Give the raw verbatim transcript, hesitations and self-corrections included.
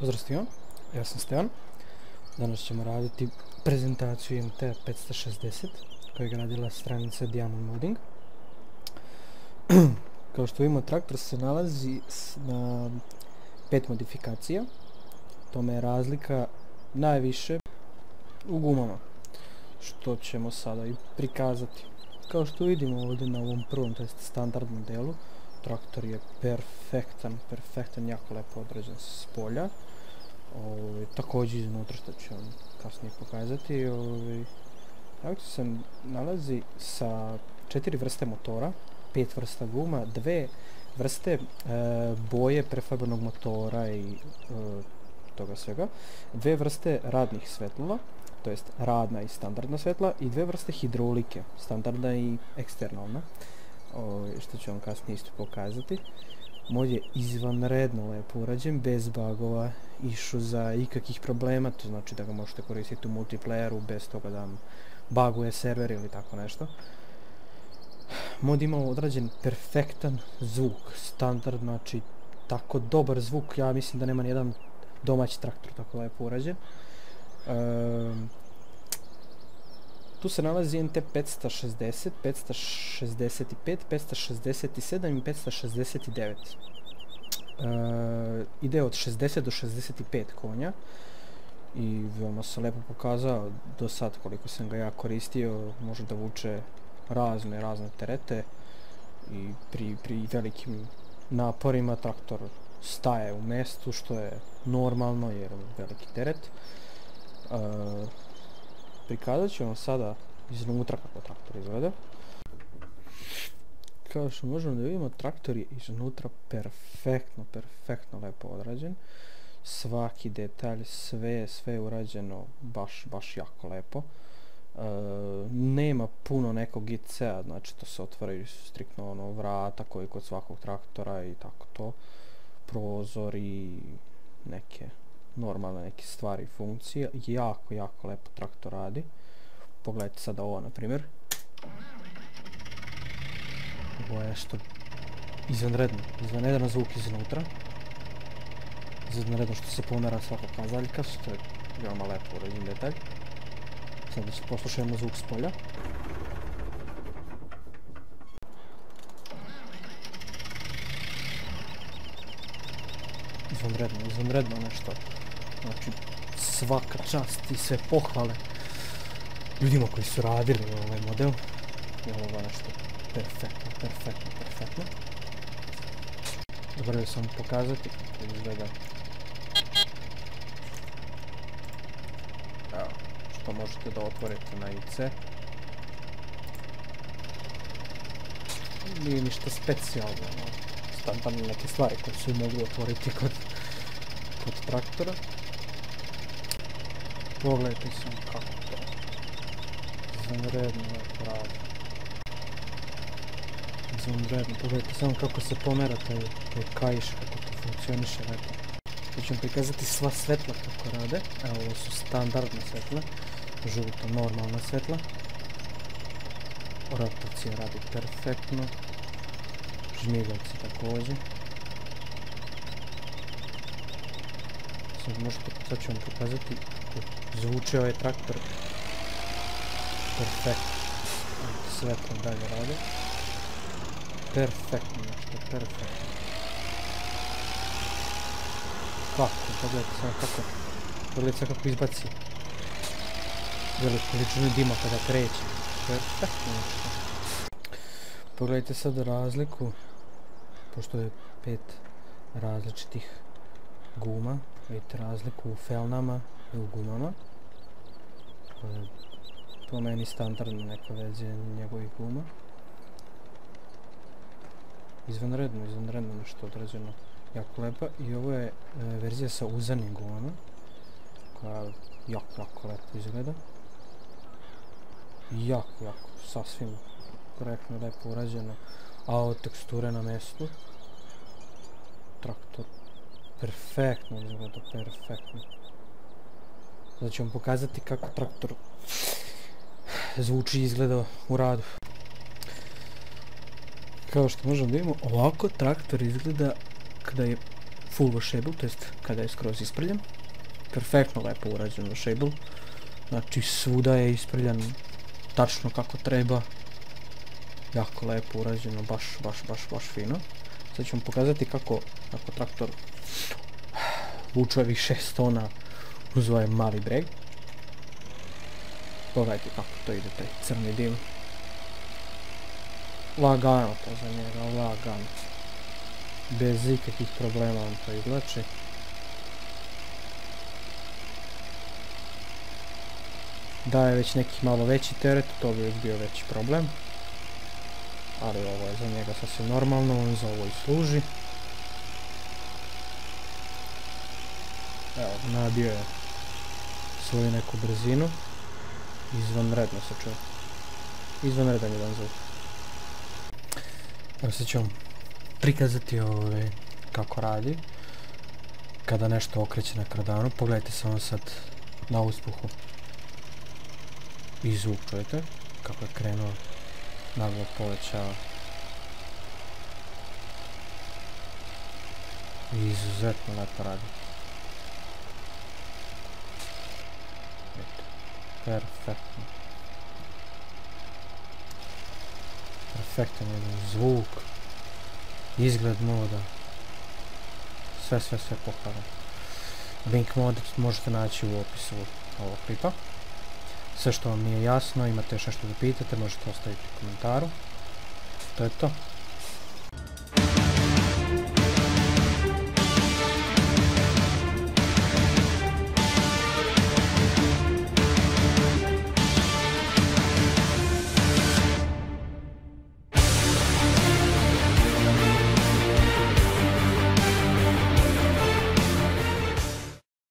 Pozdrav Stivan, ja sam Stevan. Danas ćemo raditi prezentaciju I M T petsto šezdeset koja je radila stranica Diamond Modding. Kao što vidimo, traktor se nalazi na pet modifikacija. Tome je razlika najviše u gumama, što ćemo sada I prikazati. Kao što vidimo ovdje na ovom prvom, to jest standardnom delu, traktor je perfektan, perfektan, jako lepo odrađen s polja. Ovaj, također iznutra, što ću vam kasnije pokazati. Ovaj, traktor se nalazi sa četiri vrste motora, pet vrsta guma, dve vrste e, boje prefabrnog motora I e, toga svega, dve vrste radnih svetlova, to jest radna I standardna svetla, I dve vrste hidraulike, standardna I eksternalna, o, što ću vam kasnije isto pokazati. Mod je izvanredno lepo urađen, bez bugova, išuza, ikakvih problema, to znači da ga možete koristiti u multiplayeru bez toga da vam buguje server ili tako nešto. Mod ima odrađen perfektan zvuk, standard, znači tako dobar zvuk, ja mislim da nema nijedan domaći traktor tako lepo urađen. Ehm, tu se nalazi I M T petsto šezdeset, petsto šezdeset pet, petsto šezdeset sedam I petsto šezdeset devet. Ehm, ide od šezdeset do šezdeset pet konja I veoma se lepo pokazao do sad koliko sam ga ja koristio, može da vuče razne, razne terete I pri, pri velikim naporima traktor staje u mjestu, što je normalno jer je veliki teret. E, prikazat ću vam sada iznutra kako traktor izgleda. Kao što možemo da vidimo, traktor je iznutra perfektno, perfektno lepo odrađen. Svaki detalj, sve, sve je urađeno baš, baš jako lepo. Uh, nema puno nekog I C-a, znači to se otvaraju striktno ono vrata koji kod svakog traktora I tako to, prozor I neke normalne neke stvari I funkcije. Jako, jako lepo traktor radi. Pogledajte sada ovo na primjer. Ovo je što izvanredno, izvanredan zvuk iznutra. Izvanredno što se pomera svaka kazaljka, što je veoma lepo urađen detalj. Sada poslušajmo zvuk s polja. Izvanredno, izvanredno nešto. Znači, svaka čast I sve pohvale ljudima koji su radili ovaj model. Ovo je nešto perfektno, perfektno, perfektno. Dobro, da sam pokazati kako izgleda. Evo. To možete da otvorite na I C. Nije ništa specijalno, no, standardne neke stvari koje se mogu otvoriti kod, kod traktora. Pogledajte samo kako to izvanredno lepo radi. Izvanredno, pogledajte samo kako se pomera taj, taj kaiš, kako to funkcioniše lepo. Tu ću vam prikazati sva svetla kako rade. Evo, ovo su standardne svetla. Žuto, normalna svetla. Rotacija radi perfektno. Žmigaljci također. Sad možete, sad ću vam pokazati kako zvuči ovaj traktor. Perfektno. Svetlo dalje rade. Perfektno, nešto perfektno. Kako, pogledajte samo kako, pogledajte samo kako izbaci veliku količinu dima kada kreće. Perfektno nešto. Pogledajte sad razliku, pošto je pet različitih guma, vidite razliku u felnama I u gumama. Po meni standardno neka verzija njegovih guma. Izvanredno, izvanredno nešto odrađeno. Jako lepa I ovo je e, verzija sa uzanim gumama koja jako, jako lepo izgleda. Jako, jako, sasvim korektno, lepo urađeno. A ovo teksture na mjestu. Traktor perfektno izgleda, perfektno. Sada ću vam pokazati kako traktor zvuči I izgleda u radu. Kao što možemo da vidimo, ovako traktor izgleda kada je full washable, to jest kada je skroz isprljan. Perfektno lepo urađen washable. Znači svuda je isprljan tačno kako treba. Jako lepo urađeno, baš, baš, baš, baš fino. Sad ću vam pokazati kako, kako traktor vuče ovih šest tona uz ovaj mali breg. Pogledajte kako to ide, taj crni dim. Lagano to za njega, lagano. Bez ikakvih problema on to izvlači. Da je već neki malo veći teret, to bi već bio veći problem. Ali ovo je za njega sasvim normalno, on za ovo i služi. Evo, nabio je svoju neku brzinu. Izvanredno se čuje. Izvanredan jedan zvuk. Evo sad ću vam prikazati ove kako radi kada nešto okreće na kardanu. Pogledajte samo sad na uspuhu i zvuk, čujete kako je krenuo, naglo povećava. I izuzetno lepo radi. Eto, perfektno. Perfektan jedan zvuk, izgled moda, sve, sve, sve pohvalno. Link mod možete naći u opisu ovog klipa. Sve što vam nije jasno, imate još nešto da pitate, možete ostaviti u komentaru. To je to.